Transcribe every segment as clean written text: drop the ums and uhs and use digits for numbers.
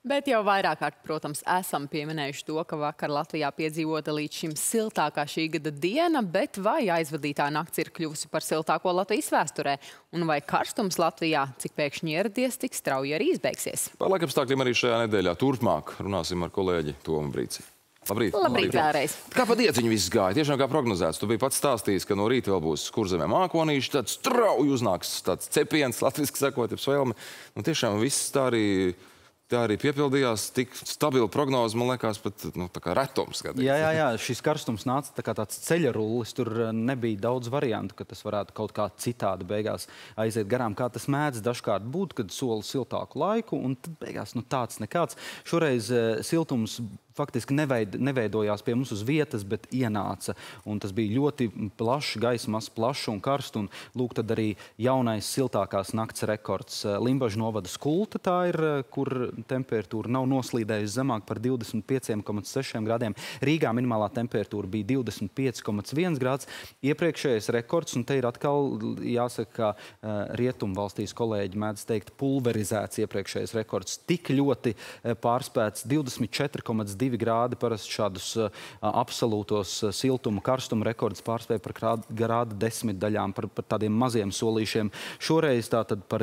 Bet jau vairāk kārt, protams, esam pieminējuši to, ka vakar Latvijā piedzīvota līdz šim siltākā šī gada diena, bet vai aizvadītā nakts ir kļuvusi par siltāko Latvijas vēsturē? Un vai karstums Latvijā, cik pēkšņi ieradies, tik strauji arī izbeigsies? Par laikapstākļiem arī šajā nedēļā turpmāk runāsim ar kolēģi Tomu Brīci. Labrīt. Labrīt vēlreiz. Kā pa diedziņu viss gāja? Tiešām kā prognozēts. Tu biji pats stāstījis, ka no rīta vēl būs Kurzemē mākonīši, tāds strauji uznāks tāds cepiens, latviski sakot, ja svēlme. Un tiešām viss tā arī piepildījās, tik stabila prognoze, man liekas, pat tā kā retums. Jā, šis karstums nāca tā kā tāds ceļa rullis, tur nebija daudz variantu, ka tas varētu kaut kā citādi beigās aiziet garām, kā tas mēdz dažkārt būt, kad soli siltāku laiku, un tad beigās tāds nekāds. Šoreiz siltums faktiski neveidojās pie mums uz vietas, bet ienāca. Un tas bija ļoti plašs, gaismas plašs un karsts. Un lūk, tad arī jaunais siltākās nakts rekords. Limbažu novada Skulta tā ir, kur temperatūra nav noslīdējusi zemāk par 25,6 grādiem. Rīgā minimālā temperatūra bija 25,1 grāds. Iepriekšējais rekords, un te ir atkal jāsaka, ka rietumu valstīs kolēģi mēdz teikt pulverizēts iepriekšējais rekords. Tik ļoti pārspēts 24,2 grādi, parasti šādus absolūtos siltuma, karstuma rekordus pārspēja par grādu desmitdaļām, par tādiem maziem solīšiem. Šoreiz tātad par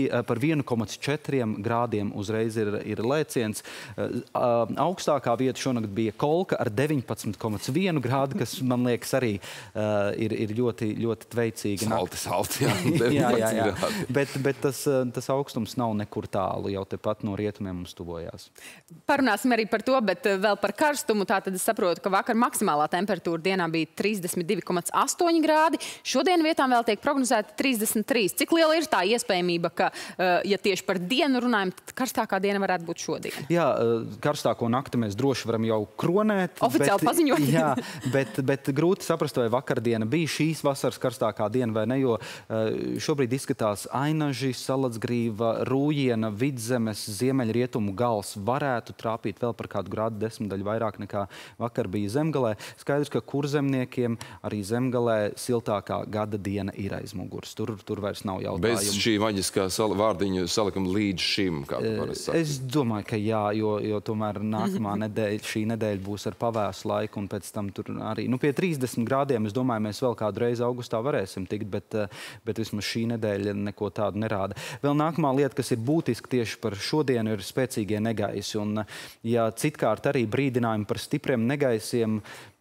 1,4 grādiem uzreiz ir lēciens. Augstākā vieta šonakt bija Kolka ar 19,1 grādu, kas, man liekas, arī ir ļoti, ļoti tveicīgi. Salti, jā. jā. Bet tas augstums nav nekur tālu, jau tepat no rietumiem mums tuvojās. Parunāsim arī par to, bet vēl par karstumu. Tātad es saprotu, ka vakar maksimālā temperatūra dienā bija 32,8 grādi. Šodien vietām vēl tiek prognozēta 33. Cik liela ir tā iespējamība, ka, ja tieši par dienu runājam, tad karstākā diena varētu būt šodien? Jā, karstāko nakti mēs droši varam jau kronēt. Oficiāli paziņot. Jā, bet grūti saprast, vai vakardiena bija šīs vasaras karstākā diena vai ne, jo šobrīd izskatās Ainaži, Salacgrīva, Rūjiena, Vidzemes, Ziemeļrietumu gals varētu trāpīt vēl par kādu grādu desmitdaļu vairāk nekā vakar bija Zemgalē. Skaidrs, ka kurzemniekiem arī Zemgalē siltākā gada diena ir aiz muguras. Tur vairs nav jautājumu. Bez šī maģiskā vārdiņu salikam līdz šim, kā tu parasti saki? Es domāju, ka jā, jo tomēr nākamā nedēļa, šī nedēļa būs ar pavēsu laiku, un pēc tam tur arī, pie 30 grādiem, es domāju, mēs vēl kādu reizi augustā varēsim tikt, bet vismaz šī nedēļa neko tādu nerāda. Vēl nākamā lieta, kas ir būtiska tieši par šodienu, ir spēcīgie negaisi, un ja citkārt arī brīdinājumi par stipriem negaisiem,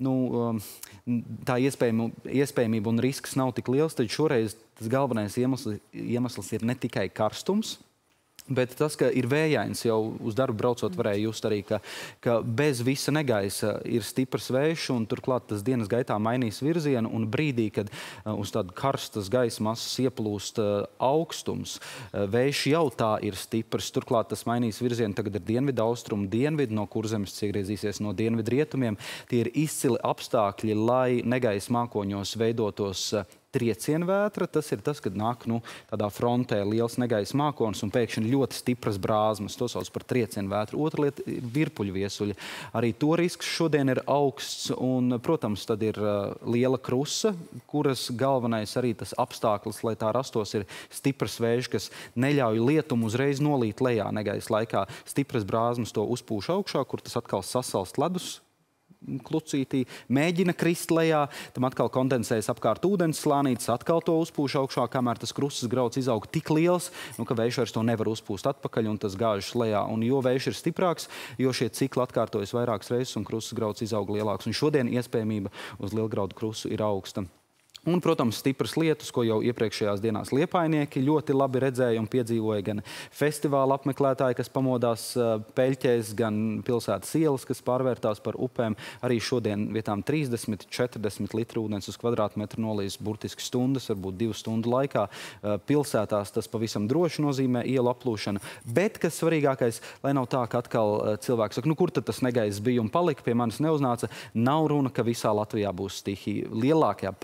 tā iespējamība un risks nav tik liels, tad šoreiz tas galvenais iemesls ir ne tikai karstums, bet tas, ka ir vējains, jau uz darbu braucot varēja just arī, ka bez visa negaisa ir stiprs vējš, un turklāt tas dienas gaitā mainīs virzienu, un brīdī, kad uz tādu karstas gaisa masas ieplūst augstums, vējš jau tā ir stiprs, turklāt tas mainīs virzienu, tagad ir dienvidu austrumu dienvidu, no Kurzemes iegriezīsies no dienvidu rietumiem. Tie ir izcili apstākļi, lai negaisa mākoņos veidotos triecienvētra. Tas ir tas, kad nāk tādā frontē liels negaisa mākonis un pēkšņi ļoti stipras brāzmas. To sauc par triecienvētru. Otra lieta ir virpuļu viesuļi. Arī to risks šodien ir augsts un, protams, tad ir liela krusa, kuras galvenais arī tas apstākļus, lai tā rastos, ir stipras vējš, kas neļauj lietumu uzreiz nolīt lejā negaisa laikā. Stipras brāzmas to uzpūš augšā, kur tas atkal sasalst ledus klucītī, mēģina krist lejā, tam atkal kondensējas apkārt ūdens slānītes, atkal to uzpūš augšā, kamēr tas krustas grauds izaug tik liels, ka vējš vairs to nevar uzpūst atpakaļ un tas gāžas lejā. Un jo vējš ir stiprāks, jo šie cikli atkārtojas vairākas reizes un krustas grauds izaug lielāks. Un šodien iespējamība uz lielgraudu krusu ir augsta. Un, protams, stipras lietus, ko jau iepriekšējās dienās liepainieki ļoti labi redzēja un piedzīvoja gan festivāla apmeklētāji, kas pamodās peļķēs, gan pilsētas ielas, kas pārvērtās par upēm. Arī šodien vietām 30–40 litru ūdens uz kvadrātmetru nolīs burtiski stundas, varbūt 2 stundu laikā. Pilsētās tas pavisam droši nozīmē ielu aplūšanu. Bet, kas svarīgākais, lai nav tā, ka atkal cilvēks saka, kur tad tas negaiss bija un palika, pie manis neuznāca, nav runa, ka visā Latvijā būs stihija. Lielākajā pārliecībā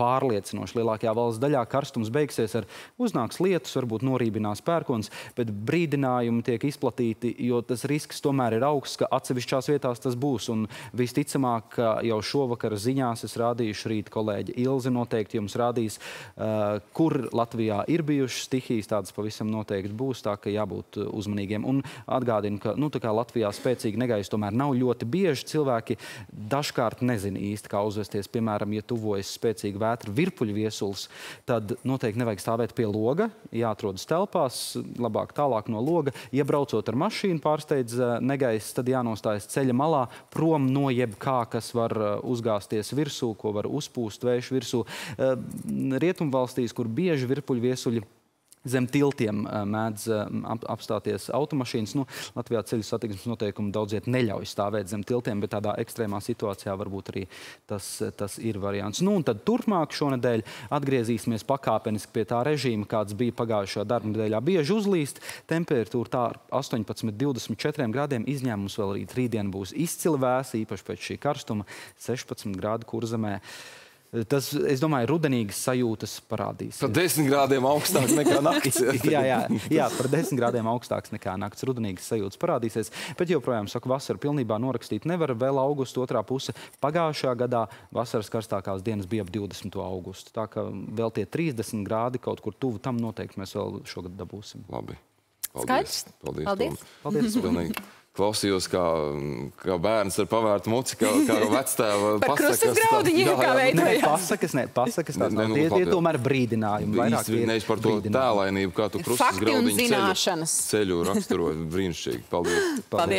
pārliecinoši. Lielākajā valsts daļā karstums beigsies ar uznāks lietus, varbūt norībinās pērkons, bet brīdinājumi tiek izplatīti, jo tas risks tomēr ir augsts, ka atsevišķās vietās tas būs. Un visticamāk, ka jau šovakar ziņās es rādīšu, rīt kolēģi Ilze noteikti jums rādīs, kur Latvijā ir bijušas stihijas, tādas pavisam noteikti būs, tā ka jābūt uzmanīgiem. Un atgādinu, ka tā kā Latvijā spēcīgi negaisa tomēr nav ļoti bieži, cilvēki dažkārt nezina īsti, kā uzvesties. Piemēram, ja tuvojas spēcīga vētra virpuļviesulis, tad noteikti nevajag stāvēt pie loga, jāatrodas telpās, labāk tālāk no loga. Ja braucot ar mašīnu pārsteidz negaiss, tad jānostājas ceļa malā prom no jebkā, kas var uzgāzties virsū, ko var uzpūst vējš virsū. Rietumvalstīs, kur bieži virpuļviesuļi zem tiltiem mēdz apstāties automašīnas. Latvijā ceļu satiksmes noteikumi daudziet neļauj stāvēt zem tiltiem, bet tādā ekstrēmā situācijā varbūt arī tas ir variants. Un tad turpmāk šonedēļ atgriezīsimies pakāpeniski pie tā režīma, kāds bija pagājušajā darba nedēļā. Bieži uzlīst, temperatūra tā ar 18–24 grādiem, izņēmums vēl rītdien būs izcili vēsi, īpaši pēc šī karstuma, 16 grādu Kurzemē. Tas, es domāju, rudenīgas sajūtas parādīs. Par 10 grādiem augstāk nekā nakts. jā, par 10 grādiem augstāks nekā nakts. Rudenīgas sajūtas parādīsies, bet joprojām, saku, vasaru pilnībā norakstīt nevar. Vēl augusta otrā puse. Pagājušajā gadā vasaras karstākās dienas bija ap 20. augustu. Tā ka vēl tie 30 grādi kaut kur tuvu tam noteikti mēs vēl šogad dabūsim. Labi. Paldies. Paldies. Klausījos, kā bērns ar pavērtu muci, kā vectēva pasakas. Par krustas graudiņiem, kā veidojās. Pasakas tās nav. Tie tomēr brīdinājumi. Nevis par to tēlainību, kā tu krustas graudiņu ceļu raksturo. Brīnišķīgi. Paldies.